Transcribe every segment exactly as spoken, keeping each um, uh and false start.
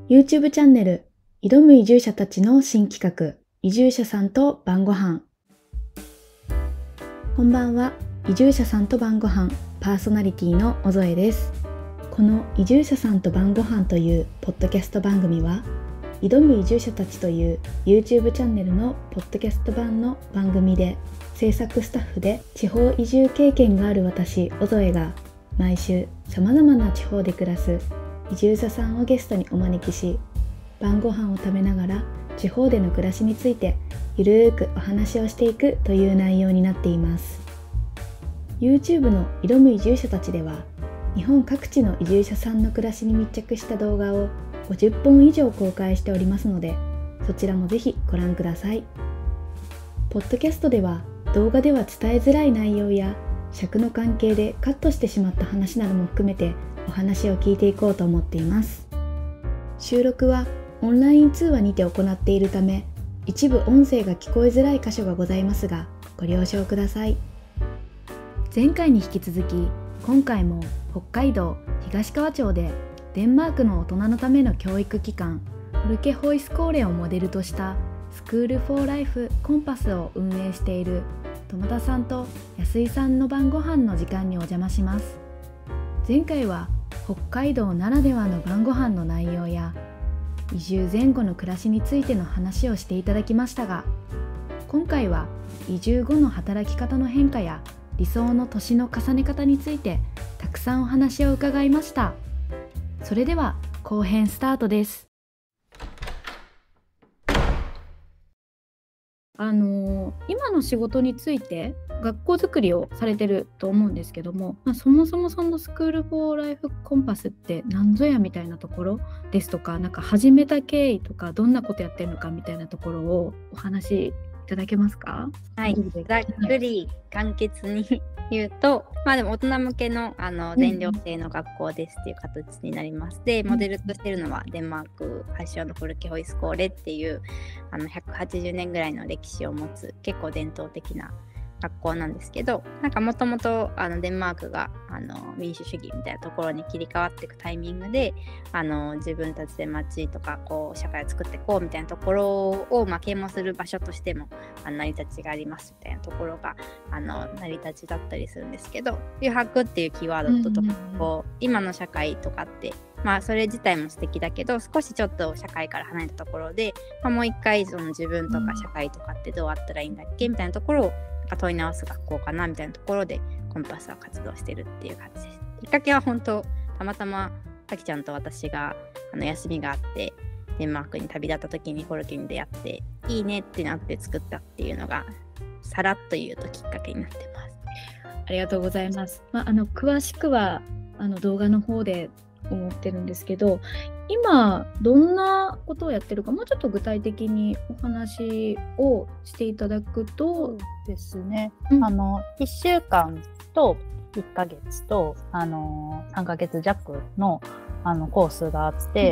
YouTube チャンネル挑む移住者たちの新企画、移住者さんと晩ご飯。こんばんは。移住者さんと晩ご飯パーソナリティの小添です。この移住者さんと晩ご飯というポッドキャスト番組は、挑む移住者たちという YouTube チャンネルのポッドキャスト版の番組で、制作スタッフで地方移住経験がある私小添が毎週さまざまな地方で暮らす移住者さんをゲストにお招きし、晩ご飯を食べながら地方での暮らしについてゆるーくお話をしていくという内容になっています。 YouTube の挑む移住者たちでは、日本各地の移住者さんの暮らしに密着した動画をごじゅっぽん以上公開しておりますので、そちらもぜひご覧ください。ポッドキャストでは動画では伝えづらい内容や尺の関係でカットしてしまった話なども含めてお話を聞いていこうと思っています。収録はオンライン通話にて行っているため、一部音声が聞こえづらい箇所がございますが、ご了承ください。前回に引き続き、今回も北海道東川町でデンマークの大人のための教育機関フルケホイスコーレをモデルとしたスクールフォーライフコンパスを運営している友田さんと安井さんの晩ご飯の時間にお邪魔します。前回は北海道ならではの晩ご飯の内容や移住前後の暮らしについての話をしていただきましたが、今回は移住後の働き方の変化や理想の年の重ね方についてたくさんお話を伺いました。それでは後編スタートです。あのー、今の仕事について学校づくりをされてると思うんですけども、まあ、そもそもそのスクールフォーライフコンパスって何ぞやみたいなところですとか、なんか始めた経緯とかどんなことやってるのかみたいなところをお話しいただけますか？ はい、ざっくり簡潔に言うと、まあでも大人向けのあの全寮制の学校ですっていう形になります。で、モデルとしているのはデンマーク発祥のフルケホイスコーレっていうあのひゃくはちじゅうねんぐらいの歴史を持つ結構伝統的な学校なんですけど、なんかもともとデンマークがあの民主主義みたいなところに切り替わっていくタイミングで、あの自分たちで街とかこう社会を作っていこうみたいなところを、まあ、啓蒙する場所としてもあの成り立ちがありますみたいなところがあの成り立ちだったりするんですけど、余白っていうキーワードとともにこう今の社会とかってまあそれ自体も素敵だけど、少しちょっと社会から離れたところで、まあ、もう一回その自分とか社会とかってどうあったらいいんだっけみたいなところを問い直す学校かなみたいなところでコンパスは活動してるっていう感じです。きっかけは本当たまたまさきちゃんと私があの休みがあってデンマークに旅立った時にフォルケに出会っていいねってなって作ったっていうのがさらっと言うときっかけになってます。 ありがとうございます。まあ、あの詳しくはあの動画の方で思ってるんですけど、今どんなことをやってるかもうちょっと具体的にお話をしていただくと。 そうですね、うん、あのいっしゅうかんといっかげつとあのさんかげつ弱のあのコースがあって、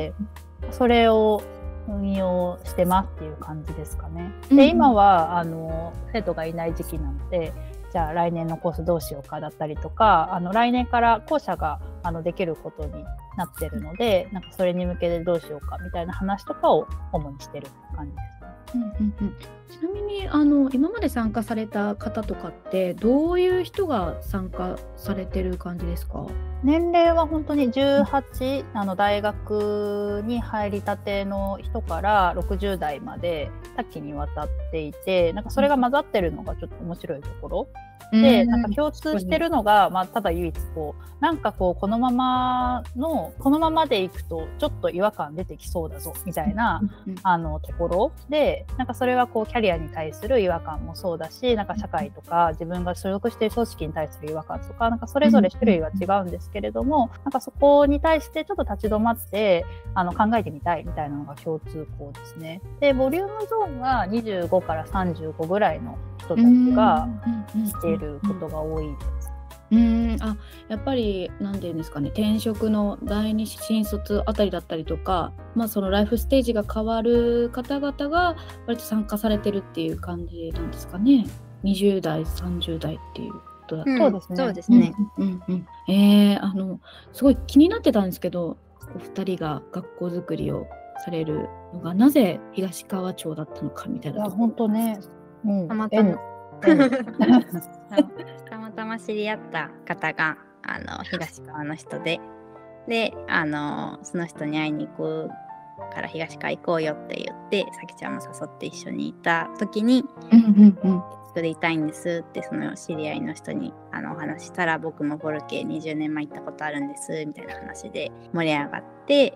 うん、それを運用してますっていう感じですかね。で、うん、今はあの生徒がいない時期なので、じゃあ来年のコースどうしようかだったりとか、あの来年から校舎があのできることになってるので、なんかそれに向けてどうしようかみたいな話とかを主にしてる感じですね。 うんうんうん、ちなみにあの今まで参加された方とかってどういう人が参加されてる感じですか？ 年齢は本当にじゅうはち、あの大学に入りたての人からろくじゅう代まで多岐にわたっていて、なんかそれが混ざってるのがちょっと面白いところ、うん、で、なんか共通してるのが、まあ、ただ唯一こうなんかこうこのままのこのままでいくとちょっと違和感出てきそうだぞみたいな、うん、あのところで、なんかそれはこうキャリアに対する違和感もそうだし、なんか社会とか自分が所属している組織に対する違和感とか、なんかそれぞれ種類は違うんですけれども、なんかそこに対してちょっと立ち止まってあの考えてみたいみたいなのが共通項ですね。で、ボリュームゾーンはにじゅうごからさんじゅうごぐらいの人たちがしていることが多いです。 うーん、あ、やっぱり何ていうんですかね、転職の第二新卒あたりだったりとか、まあ、そのライフステージが変わる方々が割と参加されてるっていう感じなんですかね。にじゅう代さんじゅう代っていうことだと、 うん、そうですね。 そうですね。 うんうんうん、えー、あのすごい気になってたんですけど、お二人が学校づくりをされるのがなぜ東川町だったのかみたいな。 いや本当ね、うん、 たまたまたまたま知り合った方があの東川の人で、であのその人に会いに行くから東川行こうよって言って、さきちゃんも誘って一緒にいた時に、 うんうんうん、 作りたいんですってその知り合いの人にあのお話したら、僕もフォルケにじゅうねんまえ行ったことあるんですみたいな話で盛り上がって、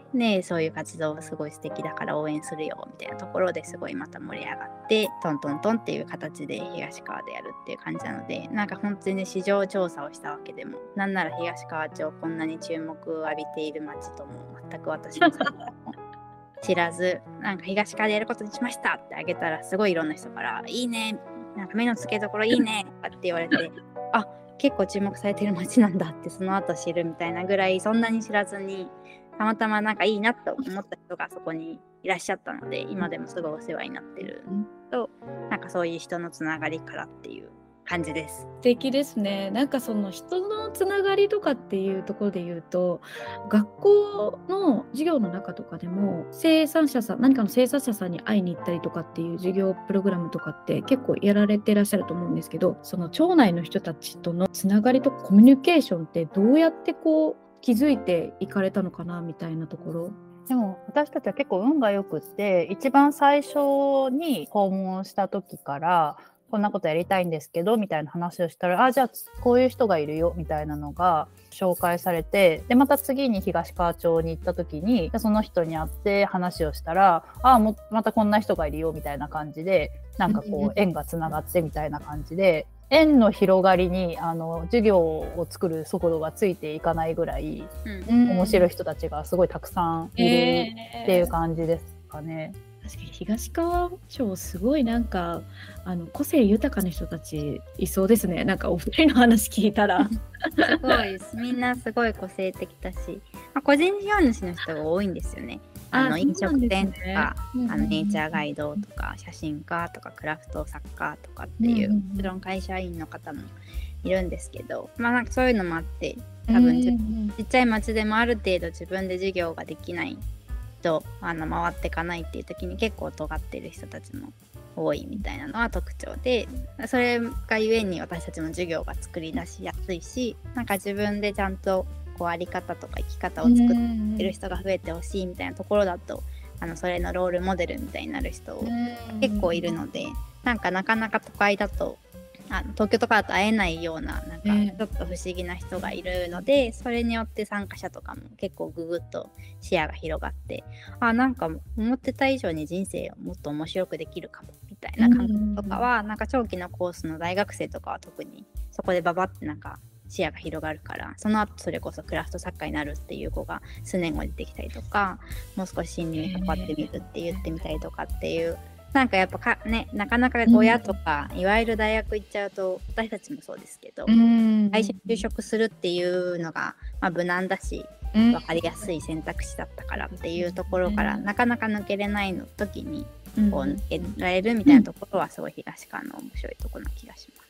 ね、そういう活動すごい素敵だから応援するよみたいなところですごいまた盛り上がって、トントントンっていう形で東川でやるっていう感じなので、なんか本当に市場調査をしたわけでも、なんなら東川町こんなに注目を浴びている町とも全く私も知らず、なんか東川でやることにしましたってあげたら、すごいいろんな人からいいね、なんか目の付けどころいいねって言われてあ、結構注目されてる街なんだってその後知るみたいなぐらい、そんなに知らずにたまたまなんかいいなと思った人がそこにいらっしゃったので、今でもすごいお世話になってると、なんかそういう人のつながりからっていう感じです。 素敵ですね。なんかその人のつながりとかっていうところで言うと、学校の授業の中とかでも生産者さん、何かの生産者さんに会いに行ったりとかっていう授業プログラムとかって結構やられてらっしゃると思うんですけど、その町内の人たちとのつながりとかコミュニケーションってどうやってこう気づいていかれたのかなみたいなところ。 でも私たちは結構運が良くって、一番最初に訪問した時からこんなことやりたいんですけどみたいな話をしたら、あ、じゃあこういう人がいるよみたいなのが紹介されて、でまた次に東川町に行った時にその人に会って話をしたら、あ、もまたこんな人がいるよみたいな感じで、なんかこう縁がつながってみたいな感じで、縁の広がりにあの授業を作る速度がついていかないぐらい、うん、面白い人たちがすごいたくさんいるっていう感じですかね。 確かに東川町すごいなんかあの個性豊かな人たちいそうですね。なんかお二人の話聞いたらすごいです。みんなすごい個性的だし、まあ、個人事業主の人が多いんですよね。あの飲食店とか、ね、あのネイチャーガイドとか写真家とかクラフト作家とかっていう、もちろん会社員の方もいるんですけど、まあなんかそういうのもあって、多分ちっちゃい町でもある程度自分で事業ができないとあの回っていかないっていう時に結構尖ってる人たちも多いみたいなのは特徴で、それがゆえに私たちも授業が作り出しやすいし、なんか自分でちゃんとこうあり方とか生き方を作ってる人が増えてほしいみたいなところだと、あのそれのロールモデルみたいになる人結構いるので、なんかなかなか都会だとあの東京とかだと会えないような、なんかちょっと不思議な人がいるので、えー、それによって参加者とかも結構ググッと視野が広がって、あ、なんか思ってた以上に人生をもっと面白くできるかもみたいな感覚とかは、なんか長期のコースの大学生とかは特にそこでババってなんか視野が広がるから、その後それこそクラフト作家になるっていう子が数年後に出てきたりとか、もう少し森林に関わってみるって言ってみたりとかっていう、なんかやっぱか、ね、なかなか親とか、うん、いわゆる大学行っちゃうと、私たちもそうですけど、うん、会社に就職するっていうのが、まあ、無難だし、うん、分かりやすい選択肢だったからっていうところから、うん、なかなか抜けれないの時にこう抜けられるみたいなところはすごい東川の面白いところな気がします。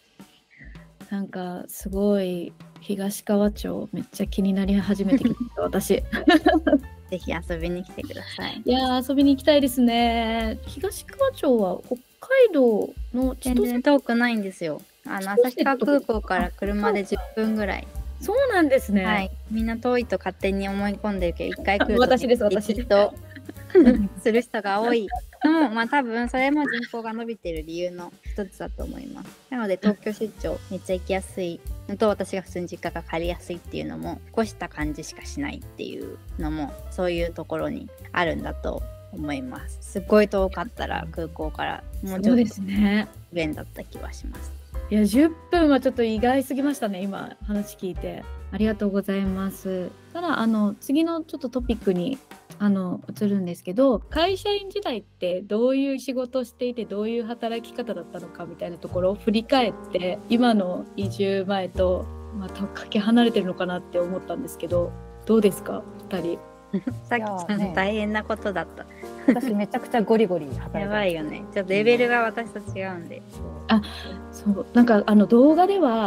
なんかすごい東川町めっちゃ気になり始めてきた私ぜひ遊びに来てください。 いや遊びに行きたいですね。東川町は北海道の全然遠くないんですよ。あの旭川空港から車でじゅっぷんぐらい。 そうなんですね。 はい、みんな遠いと勝手に思い込んでるけど、一回来ると私です私とする人が多いのも、まあ多分それも人口が伸びてる理由の一つだと思います。なので東京出張めっちゃ行きやすいのと、私が普通に実家が借りやすいっていうのも、越した感じしかしないっていうのも、そういうところにあるんだと思います。すっごい遠かったら空港からもうちょっと不便だった気はします。 いやじゅっぷんはちょっと意外すぎましたね。今話聞いてありがとうございます。ただあの次のちょっとトピックにあの移るんですけど、会社員時代ってどういう仕事をしていてどういう働き方だったのかみたいなところを振り返って、今の移住前とまたかけ離れてるのかなって思ったんですけど、どうですかふたり。 さきちゃん、ね、大変なことだった。 私めちゃくちゃゴリゴリ働いてやばいよね。ちょっとレベルが私と違うんで。 あ、そうなんかあの動画では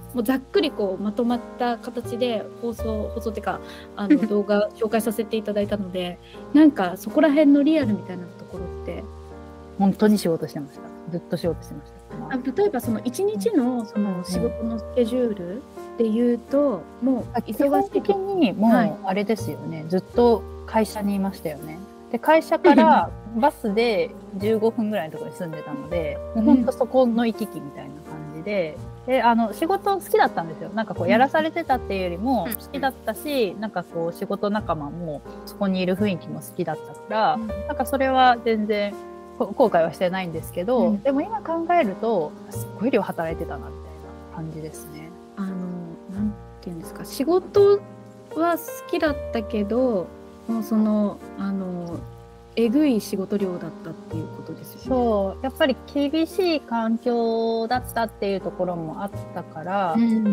もうざっくりこうまとまった形で放送放送っていうかあの動画紹介させていただいたのでなんかそこら辺のリアルみたいなところって本当に仕事してました。ずっと仕事してました。 あ例えばそのいちにちのその仕事のスケジュールでいうと、うん、もう基本的にもうあれですよね、はい、ずっと会社にいましたよね。で会社からバスでじゅうごふんぐらいのところに住んでたので、もうほんとそこの行き来みたいな感じで、であの仕事好きだったんですよ。なんかこうやらされてたっていうよりも好きだったし、なんかこう仕事仲間もそこにいる雰囲気も好きだったから、なんかそれは全然後悔はしてないんですけど、うん、でも今考えるとすっごい量働いてたなみたいな感じですね。 あのなんていうんですか、仕事は好きだったけどもうそのあのえぐい仕事量だったっていうことですよね。 そうやっぱり厳しい環境だったっていうところもあったから、うん、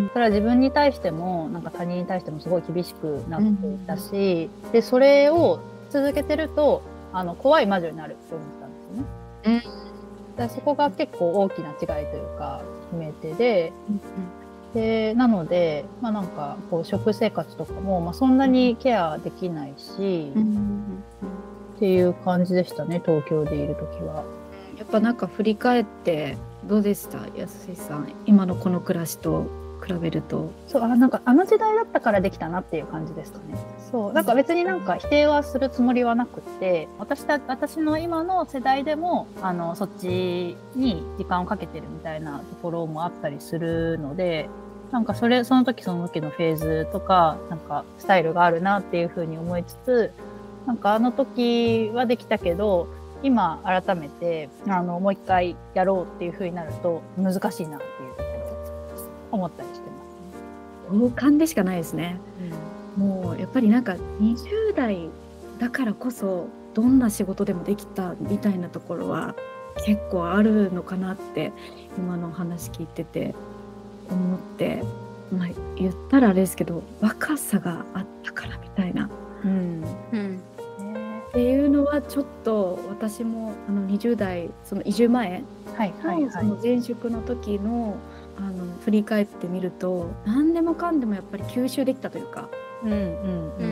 それは自分に対してもなんか他人に対してもすごい厳しくなっていたし、うん、でそれを続けてるとあの怖い魔女になるって思ったんですよね。うん、だそこが結構大きな違いというか決め手で、うんでなので、まあ、なんかこう食生活とかも、まあ、そんなにケアできないし、うん、っていう感じでしたね、東京でいる時は。 やっぱなんか振り返ってどうでした、安井さん、今のこの暮らしと比べると。 そうあなんかあの時代だったからできたなっていう感じですかね。そうなんか別になんか否定はするつもりはなくって私た私の今の世代でもあのそっちに時間をかけてるみたいなところもあったりするので、なんかそれその時その時のフェーズとかなんかスタイルがあるなっていうふうに思いつつ、なんかあの時はできたけど今改めてあのもう一回やろうっていうふうになると難しいなっていうところ思ったりしてますね。同感でしかないですね。うん、もうやっぱりなんかにじゅう代だからこそどんな仕事でもできたみたいなところは結構あるのかなって今の話聞いてて思って、まあ、言ったらあれですけど若さがあったからみたいな、うんうん、っていうのはちょっと私もあのにじゅう代その移住前のその前職の時のあの振り返ってみると何でもかんでもやっぱり吸収できたというか、うんうんうんうん、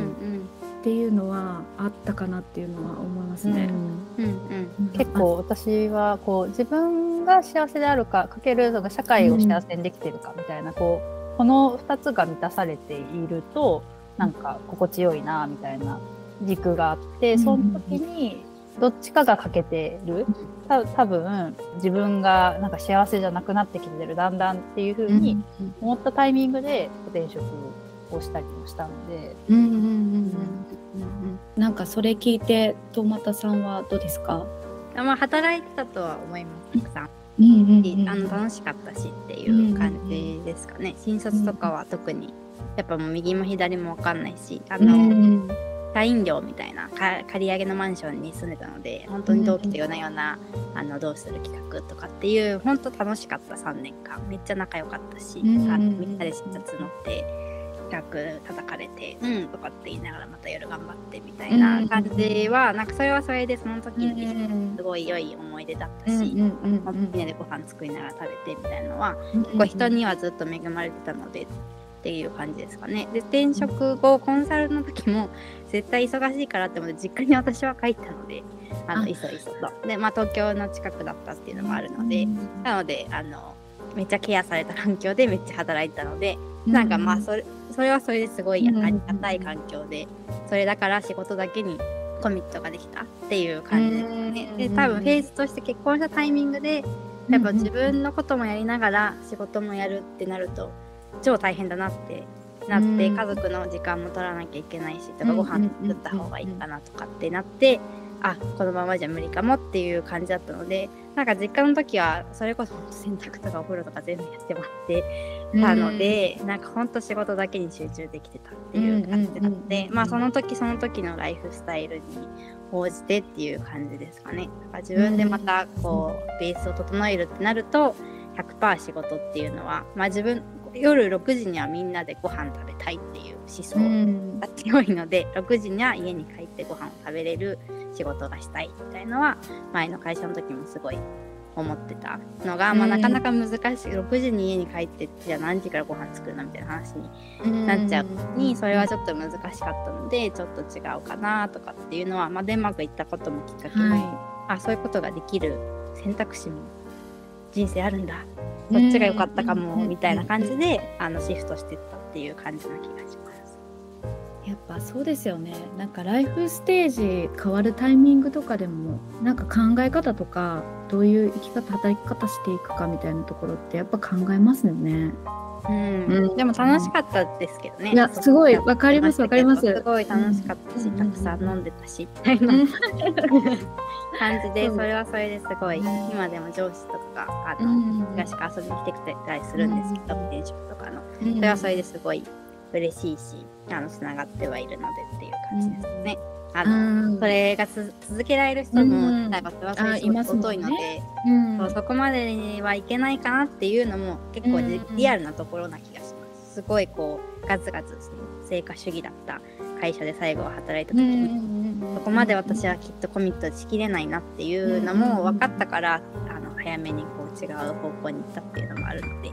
っていうのはあったかなっていうのは思いますね。うんうんうん、結構私はこう自分が幸せであるかかけるその社会を幸せにできてるかみたいな、うん、こうこのふたつが満たされているとなんか心地よいなみたいな軸があって、その時にどっちかが欠けてる、た多分自分がなんか幸せじゃなくなってきてるだんだんっていう風に思ったタイミングで転職をしたりもしたので、うんうんうんうん、 なんかそれ聞いて遠俣さんはどうですか？ まあ、働いてたとは思います。たくさん、うんうんうん、あの楽しかったしっていう感じですかね。うんうん、新卒とかは特にやっぱもう右も左も分かんないし、あの、うんうん社員寮みたいな借り上げのマンションに住んでたので本当に同期というような、うん、あのどうする企画とかっていう本当楽しかったさんねんかんめっちゃ仲良かったし、うん、あのみんなで新卒乗って企画叩かれてうんとかって言いながらまた夜頑張ってみたいな感じは、うん、なんかそれはそれでその時にすごい良い思い出だったし、うん、みんなでご飯作りながら食べてみたいなのは、うん、結構人にはずっと恵まれてたのでっていう感じですかね。で転職後コンサルの時も絶対忙しいからって思って実家に私は帰ったのであのいそいそとで、まあ、東京の近くだったっていうのもあるので、うん、なのであのめっちゃケアされた環境でめっちゃ働いてたので、うん、なんかまあそれ、それはそれですごいありがたい環境で、それだから仕事だけにコミットができたっていう感じですね。で多分フェーズとして結婚したタイミングでやっぱ自分のこともやりながら仕事もやるってなると超大変だなってなって、うん、家族の時間も取らなきゃいけないしとか、ご飯作った方がいいかなとかってなって、あこのままじゃ無理かもっていう感じだったので、なんか実家の時はそれこそ洗濯とかお風呂とか全部やってもらってたので、うん、なんかほんと仕事だけに集中できてたっていう感じなので、まあその時その時のライフスタイルに応じてっていう感じですかね。だから自分でまたこうベースを整えるってなると ひゃくパーセント 仕事っていうのは、まあ自分夜ろくじにはみんなでご飯食べたいっていう思想が強いので、うん、ろくじには家に帰ってご飯を食べれる仕事がしたいみたいなのは前の会社の時もすごい思ってたのが、まあ、なかなか難しい。ろくじに家に帰ってじゃあ何時からご飯作るのみたいな話になっちゃうのに、それはちょっと難しかったのでちょっと違うかなとかっていうのは、まあ、デンマーク行ったこともきっかけに、はい、あそういうことができる選択肢も人生あるんだ、こっちが良かったかもみたいな感じであのシフトしていったっていう感じな気がします。 やっぱそうですよね。なんかライフステージ変わるタイミングとかでもなんか考え方とかどういう生き方働き方していくかみたいなところってやっぱ考えますよね。 うんうん、でも楽しかったですけどね。 いやすごいわかりますわかります。 すごい楽しかったし、うん、たくさん飲んでたしみたいな感じで、それはそれですごい、うん、今でも上司とかがあの、うん、東から遊びに来てくれたりするんですけど、転職とかの、うん、それはそれですごい嬉しいし、あのつながってはいるのでっていう感じですね。うん、あの、うん、それがつ続けられる人も、うん、私はそれすごい遅いので、うん、そうそこまでにはいけないかなっていうのも結構リアルなところな気がします。すごいこうガツガツ成果主義だった会社で最後は働いた時に、うん、そこまで私はきっとコミットしきれないなっていうのも分かったから、あの早めにこう違う方向に行ったっていうのもあるので。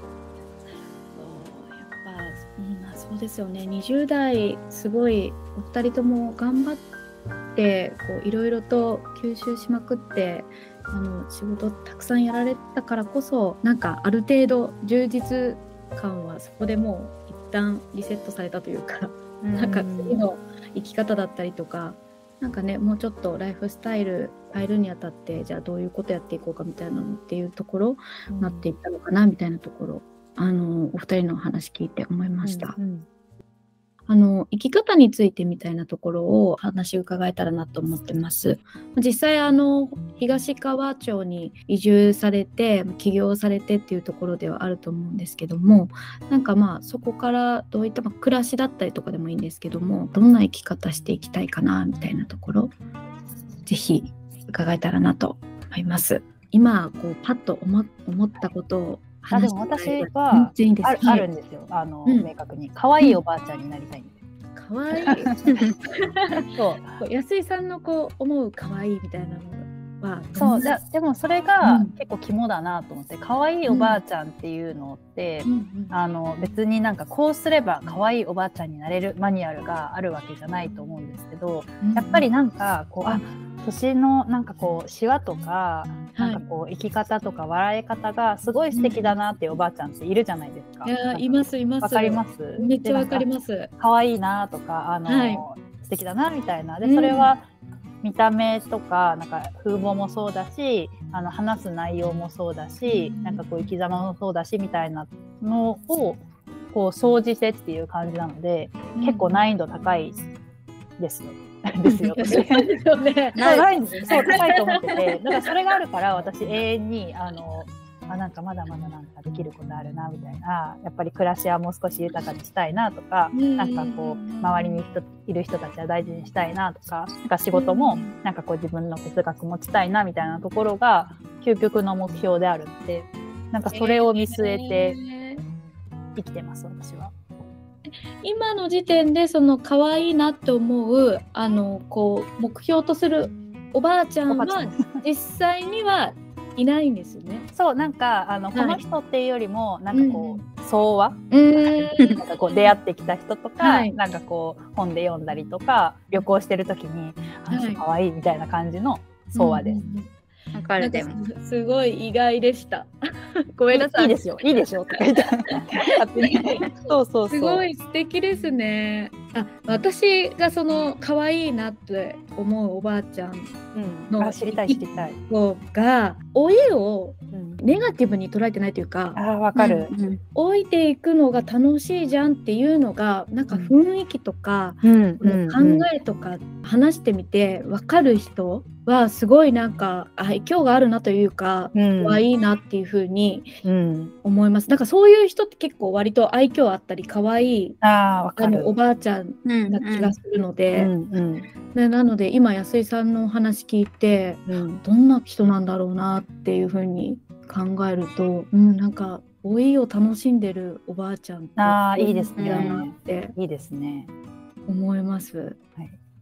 うん、そうですよね。にじゅう代すごいお二人とも頑張ってこういろいろと吸収しまくってあの仕事たくさんやられたからこそなんかある程度充実感はそこでもう一旦リセットされたというか、うん、なんか次の生き方だったりとかなんかねもうちょっとライフスタイル変えるにあたってじゃあどういうことやっていこうかみたいなのっていうところになっていったのかなみたいなところ、あのお二人の話聞いて思いました。うんうん、あの生き方についてみたいなところを話伺えたらなと思ってます。実際あの東川町に移住されて起業されてっていうところではあると思うんですけども、なんかまあそこからどういった、まあ、暮らしだったりとかでもいいんですけども、どんな生き方していきたいかなみたいなところぜひ伺えたらなと思います。今こうパッと 思, 思ったことをあでも私はあ る, あるんですよ。あの、うん、明確に可愛いおばあちゃんになりたいんですよ。 可愛いそう安井さんのこう思う可愛いみたいなのはそうだ。でもそれが結構肝だなと思って、うん、可愛いおばあちゃんっていうのって、うん、あの別になんかこうすれば可愛いおばあちゃんになれるマニュアルがあるわけじゃないと思うんですけど、うん、やっぱりなんかこうあ年のなんかこうシワとか、なんかこう生き方とか笑い方がすごい素敵だなっていうおばあちゃんっているじゃないですか。 いやいますいます。 わかります。 めっちゃわかります。 可愛いなとかあの、はい、素敵だなみたいな。でそれは見た目とかなんか風貌もそうだし、あの話す内容もそうだし、なんかこう生き様もそうだしみたいなのをこう総じてっていう感じなので、結構難易度高いですよ。ですよ。そうね。高いんですよ。そう高いと思ってて、だからそれがあるから私永遠にあのあなんかまだまだなんかできることあるなみたいな、やっぱり暮らしはもう少し豊かにしたいなとか、なんかこう周りに人いる人たちは大事にしたいなとか、なんか仕事もなんかこう自分の哲学持ちたいなみたいなところが究極の目標であるので、なんかそれを見据えて生きてます私は。 今の時点でその可愛いなって思うあのこう目標とするおばあちゃんは実際にはいないんですよね。 そうなんかあの、はい、この人っていうよりもなんかこう、うん、相和、うん、なんかこう出会ってきた人とか、はい、なんかこう本で読んだりとか旅行してる時にあの人可愛いみたいな感じの相和です。うんわかる。でもすごい意外でした。ごめんなさい。 いいですよ、いいでしょとか言ってそうそうそう。 すごい素敵ですね。あ、私がその可愛いなって思うおばあちゃんの、 うん、あ知りたい知りたい子が老いをネガティブに捉えてないというか、 あわかる、 うんうん、老いていくのが楽しいじゃんっていうのがなんか雰囲気とか、うん、考えとか話してみて分かる人はすごいなんか愛嬌があるなというか、うん、可愛いなっていう風に思います。なんかそういう人って結構割と愛嬌あったり可愛いあわかるあのおばあちゃんな気がするので、うんうんでなので今安井さんのお話聞いて、うん、どんな人なんだろうなっていう風に考えると、うん、なんか老いを楽しんでるおばあちゃんってあいいですねっていいですね思います。 はい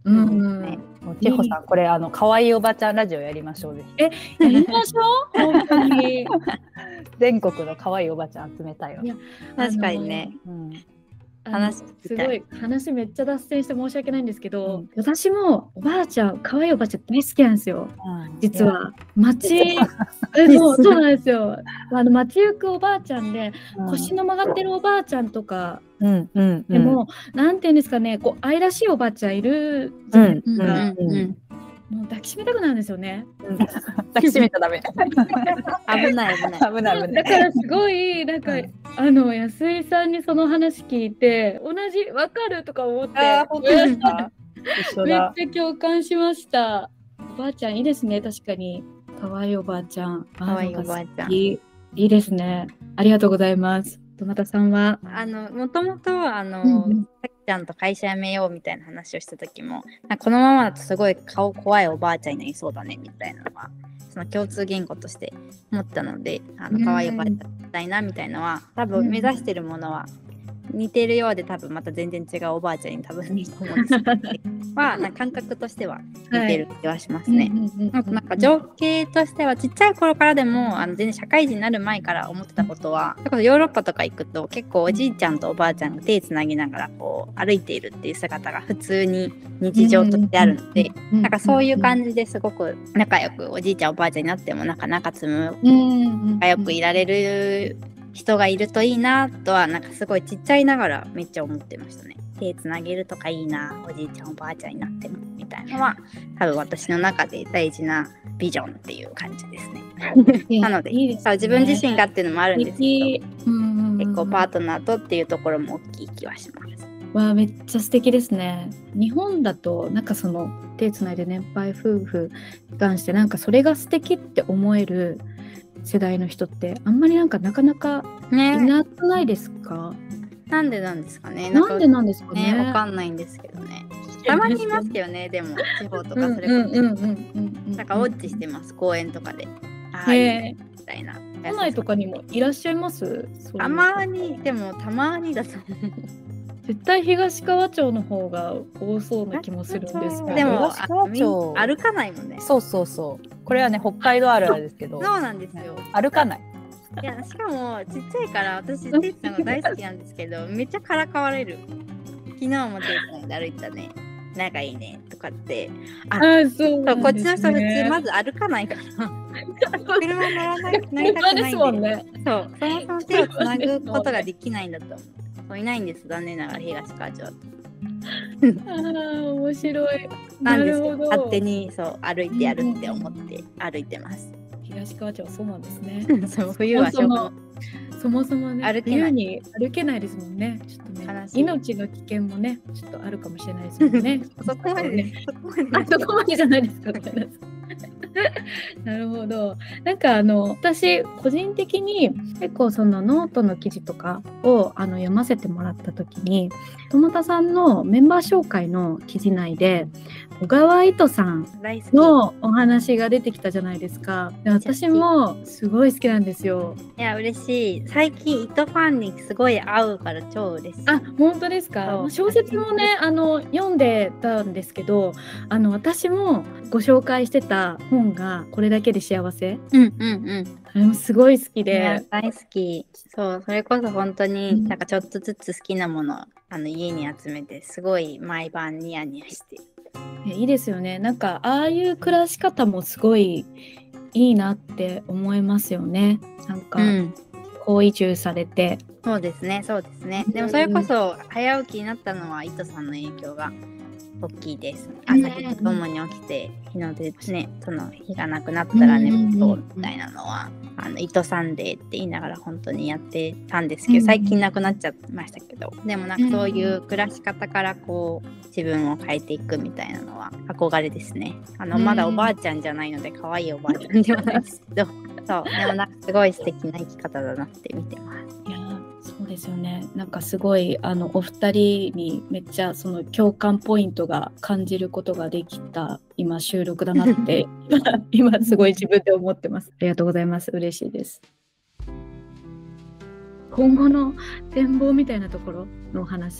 うんうんねもう千穂さんこれあの可愛いおばちゃんラジオやりましょうぜひ。 やりましょう本当に。 全国の可愛いおばちゃん集めたいわ。 いや確かにね。 うんあの話聞きたいすごい話めっちゃ脱線して申し訳ないんですけど、 うん私もおばあちゃん可愛いおばあちゃん大好きなんですようん実は。町いやえそうそうなんですよ。あの街行くおばあちゃんでうん腰の曲がってるおばあちゃんとかうんうんでも、なんていうんですかね、こう愛らしいおばあちゃんいるじゃないですか。 うんうんうんもう抱きしめたくなるんですよね。 うん抱きしめたらダメ。 危ない危ない。 危ない危ない。 だからすごいなんか、 うんあの安井さんにその話聞いて同じわかるとか思ってあー本当ですか。一緒めっだ。 ちゃ共感しました。おばあちゃんいいですね、確かに。可愛いおばあちゃん。 可愛いおばあちゃん。 いいいいですね。ありがとうございます。どなたさんは。 あのもともとあの、 うんうんさきちゃんと会社辞めようみたいな話をした時も、なんかこのままだとすごい顔怖いおばあちゃんになりそうだねみたいなのはその共通言語として思ったので、あの可愛いおばあちゃんみたいなみたいのは多分目指してるものは似てるようで、多分また全然違うおばあちゃんに多分似ると思うんですけどはなんか感覚としては似てる気はしますね。なんかなんか情景としてはちっちゃい頃からでもあの全然社会人になる前から思ってたことは、それこそヨーロッパとか行くと結構おじいちゃんとおばあちゃんが手つなぎながらこう歩いているっていう姿が普通に日常としてあるので、なんかそういう感じですごく仲良くおじいちゃんおばあちゃんになってもなんか仲つむ仲良くいられる人がいるといいなとはなんかすごいちっちゃいながらめっちゃ思ってましたね。手つなげるとかいいな、おじいちゃんおばあちゃんになってもみたいなのは多分私の中で大事なビジョンっていう感じですね。なのでいいですね、 そう自分自身がっていうのもあるんですけど、 うん結構パートナーとっていうところも大きい気はします。 わめっちゃ素敵ですね。日本だとなんかその手つないで年配夫婦に関してなんかそれが素敵って思える世代の人ってあんまりなんかなかなかいね、 なくないですか？ なんでなんですかね。 なんでなんですかね。 ね、わかんないんですけどね。たまにいますけどね、でも地方とかそれこそなんかウォッチしてます、公園とかで。ああいうみたいな。 都内とかにもいらっしゃいます？ たまに、でもたまにだと思う。 絶対東川町の方が多そうな気もするんですけど。 でも東川町歩かないもんね。 そうそうそう。これはね北海道あるあるですけど。 そうなんですよ。 歩かない。 いやしかもちっちゃいから私テイさんが大好きなんですけどめっちゃからかわれる。昨日もテイさんで歩いたね。仲いいねとかって。 あ、そうそうこっちの人普通まず歩かないから。車乗らない乗りたくないんで。 ですもんね。 そうそもそも手をつなぐことができないんだと思う。そういないんです残念ながら東川町は。 ああ面白い。 なんですよ勝手にそう歩いてやるって思って歩いてます。 東川町はそうなんですね。 そう冬はそもそもそもね歩けない冬に歩けないですもんね。ちょっとね悲しい命の危険もねちょっとあるかもしれないですもんね。 そこまでね。そこまであそこまでじゃないですか。ごめんなさいなるほど。なんかあの私個人的に結構そのノートの記事とかをあの読ませてもらった時に友田さんのメンバー紹介の記事内で小川糸さん大好き。 のお話が出てきたじゃないですか。で私もすごい好きなんですよ。 いや嬉しい。最近糸ファンにすごい合うから超嬉しい。 あ、本当ですか。 そう小説もねあの読んでたんですけど、あの私もご紹介してた本がこれだけで幸せ。 うんうんうん。 あれもすごい好きいやで。 大好き。そうそれこそ本当になんかちょっとずつ好きなものあの家に集めてすごい毎晩ニヤニヤして。 いいですよね。なんかああいう暮らし方もすごいいいなって思いますよね。なんか、 うん。 高移住されて。 そうですねそうですね。でもそれこそ早起きになったのは糸さんの影響が大きいです。朝日とともに起きて日の出ねその日がなくなったら眠とうみたいなのはあの糸サンデーって言いながら本当にやってたんですけど最近なくなっちゃいましたけど、でもなんかそういう暮らし方からこう自分を変えていくみたいなのは憧れですね。あのまだおばあちゃんじゃないので可愛いおばあちゃんではないですけどそうでもなんかすごい素敵な生き方だなって見てます。 いやそうですよね。なんかすごいあのお二人にめっちゃその共感ポイントが感じることができた今収録だなって今すごい自分で思ってます。ありがとうございます。嬉しいです。今後の展望みたいなところのお話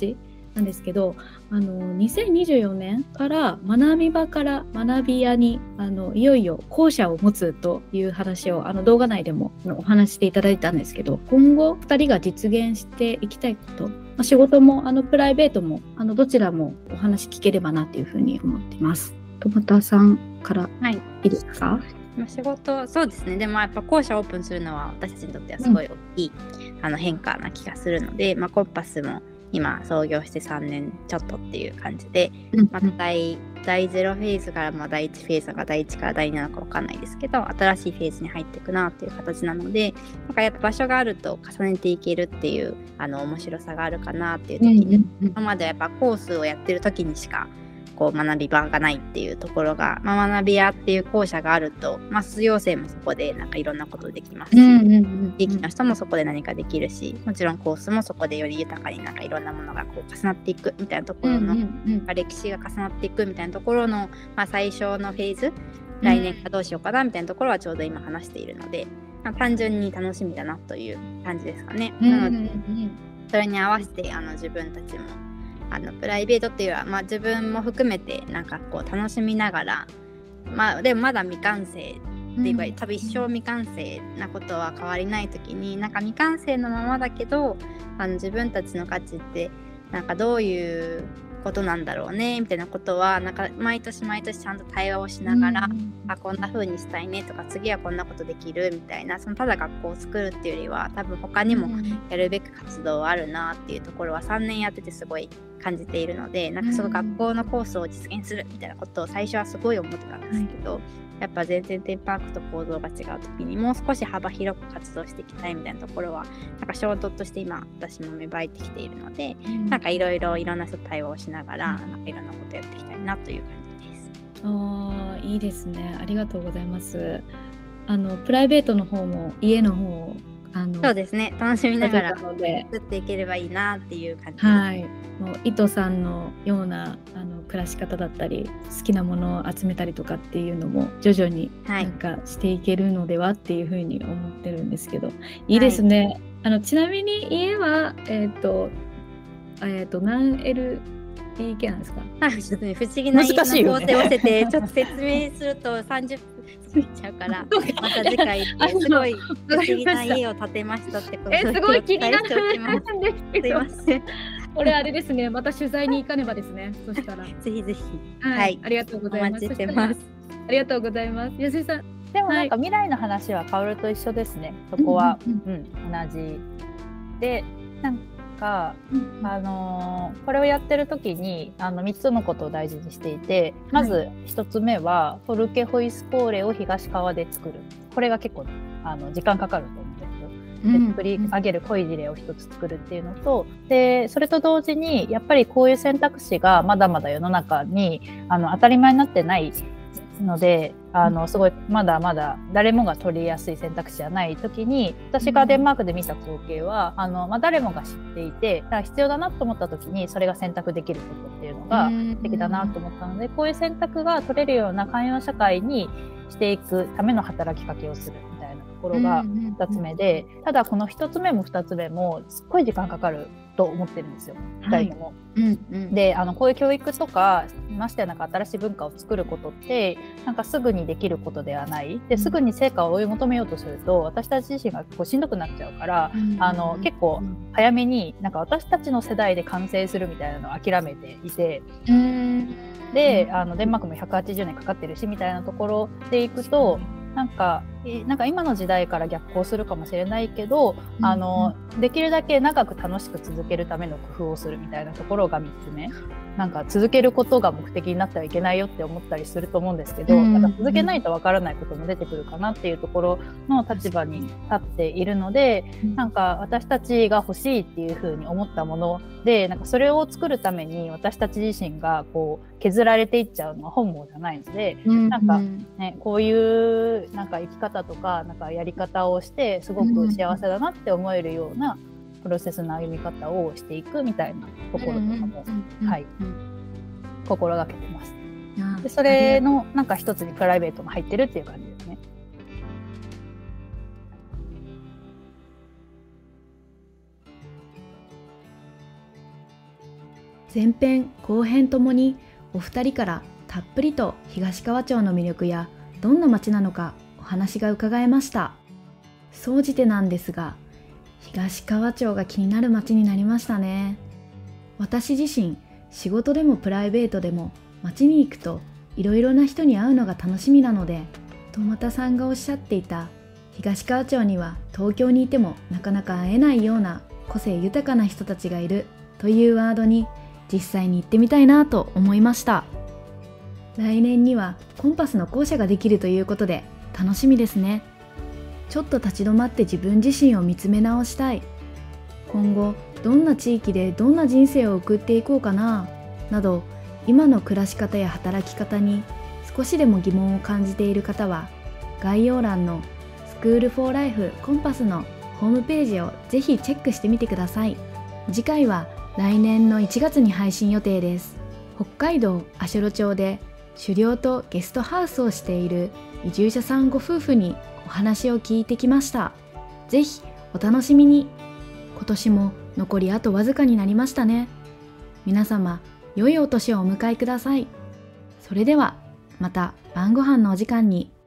なんですけど、あのにせんにじゅうよねんから学び場から学び屋にあのいよいよ校舎を持つという話をあの動画内でもお話していただいたんですけど、今後ふたりが実現していきたいこと、まあ、仕事もあのプライベートもあのどちらもお話聞ければなというふうに思っています。トマタさんからいいですか？はい、 まあ、仕事、そうですね。でもやっぱ校舎オープンするのは私たちにとってはすごい大きい、うん、あの変化な気がするので、まあ、コンパスも今創業してさんねんちょっとっていう感じで、うん、まあ、第ゼロフェーズからまあだいいちフェーズがだいいちからだいになのか分かんないですけど、新しいフェーズに入っていくなっていう形なので、なんかやっぱ場所があると重ねていけるっていうあの面白さがあるかなっていう時に、うんうんうん、今まではやっぱコースをやってる時にしかこう学び場がないっていうところが、まあ、学び屋っていう校舎があると、まあ、卒業生もそこでなんかいろんなことできますし、うんうんうん、地域の人もそこで何かできるし、もちろんコースもそこでより豊かになんかいろんなものがこう重なっていくみたいなところの、うんうんうん、歴史が重なっていくみたいなところの、まあ、最初のフェーズ、来年からどうしようかなみたいなところはちょうど今話しているので、まあ、単純に楽しみだなという感じですかね。うんうんうん、なのでそれに合わせてあの自分たちもあのプライベートっていうのは、まあ、自分も含めてなんかこう楽しみながら、まあでもまだ未完成っていうか、うん、多分一生未完成なことは変わりない時に、なんか未完成のままだけどあの自分たちの価値ってなんかどういうことなんだろうねみたいなことはなんか毎年毎年ちゃんと対話をしながら、うん、あこんな風にしたいねとか次はこんなことできるみたいな、そのただ学校を作るっていうよりは多分他にもやるべき活動あるなっていうところはさんねんやっててすごい感じているので、なんかその学校のコースを実現するみたいなことを最初はすごい思ってたんですけど、うん、やっぱ全然テーマパークと構造が違う時にもう少し幅広く活動していきたいみたいなところはなんか衝動として今私も芽生えてきているので、うん、なんかいろいろいろんな人と対話をしながら、うん、なんかいろんなことやっていきたいなという感じです。 あー、いいですね、ありがとうございます。あのプライベートの方も家の方あのそうですね、楽しみながら作っていければいいなっていう感じです。 はい、もう伊藤さんのようなあの暮らし方だったり好きなものを集めたりとかっていうのも徐々になんかしていけるのではっていうふうに思ってるんですけど、はい、いいですね、はい、あのちなみに家はえっ、ー、とえっ、ー、と何 エルディーケー なんですか？ ちょっとね、不思議な構成をしてて、ちょっと説明するとさんじゅっぷん過ぎちゃうからまた次回すごい不思議な家を建てましたってことえすごい気になるんですけど、すいませんこれあれですね、また取材に行かねばですね。そしたらぜひぜひ、 はい、はい、ありがとうございます。 お待ちしてます。 ありがとうございます。安井さん、 でもなんか未来の話はカオルと一緒ですね。そこは、うんうんうん、同じで、なんか、うん、あのー、これをやってる時にあのみっつのことを大事にしていて、まずひとつめはフォルケホイスコーレを東側で作る。これが結構あの時間かかると思うんですよ。で作り上げる濃い事例を一つ作るっていうのと、でそれと同時にやっぱりこういう選択肢がまだまだ世の中にあの当たり前になってないので、あのすごいまだまだ誰もが取りやすい選択肢じゃない時に、私がデンマークで見た光景はあの、まあ、誰もが知っていて、だから必要だなと思った時にそれが選択できることっていうのが素敵だなと思ったので、こういう選択が取れるような寛容社会にしていくための働きかけをするみたいなところがふたつめで、ただこのひとつめもふたつめもすっごい時間かかると思ってるんですよ、ふたりとも。うんうん、であのこういう教育とかましてやなんか新しい文化を作ることってなんかすぐにできることではない。ですぐに成果を追い求めようとすると私たち自身がこうしんどくなっちゃうから、うん、あの結構早めになんか私たちの世代で完成するみたいなのを諦めていて、うん、であのデンマークもひゃくはちじゅうねんかかってるしみたいなところでいくと、なんか、なんか今の時代から逆行するかもしれないけど、うん、あのできるだけ長く楽しく続けるための工夫をするみたいなところがみっつめ。なんか続けることが目的になってはいけないよって思ったりすると思うんですけど、うん、なんか続けないとわからないことも出てくるかなっていうところの立場に立っているので、うん、なんか私たちが欲しいっていうふうに思ったもので、なんかそれを作るために私たち自身がこう削られていっちゃうのは本望じゃないので、うん、なんかね、こういうなんか生き方とかなんかやり方をしてすごく幸せだなって思えるようなプロセスの歩み方をしていくみたいなところとかも、はい、心がけてます。でそれのなんか一つにプライベートも入ってるっていう感じですね。 前編後編ともにお二人からたっぷりと東川町の魅力やどんな町なのかお話が伺えました。総じてなんですが、東川町が気になる町になりましたね。私自身、仕事でもプライベートでも町に行くといろいろな人に会うのが楽しみなので、とまたさんがおっしゃっていた東川町には東京にいてもなかなか会えないような個性豊かな人たちがいるというワードに実際に行ってみたいなと思いました。来年にはコンパスの校舎ができるということで楽しみですね。ちょっと立ち止まって自分自身を見つめ直したい。今後どんな地域でどんな人生を送っていこうかななど、今の暮らし方や働き方に少しでも疑問を感じている方は、概要欄のスクールフォーライフコンパスのホームページをぜひチェックしてみてください。次回は来年のいちがつに配信予定です。北海道足寄町で狩猟とゲストハウスをしている移住者さんご夫婦にお話を聞いてきました。ぜひお楽しみに。今年も残りあとわずかになりましたね。皆様、良いお年をお迎えください。それではまた晩ご飯のお時間に